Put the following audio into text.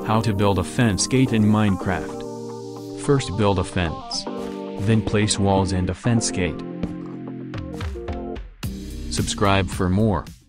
How to build a fence gate in Minecraft. First build a fence. Then place walls and a fence gate. Subscribe for more.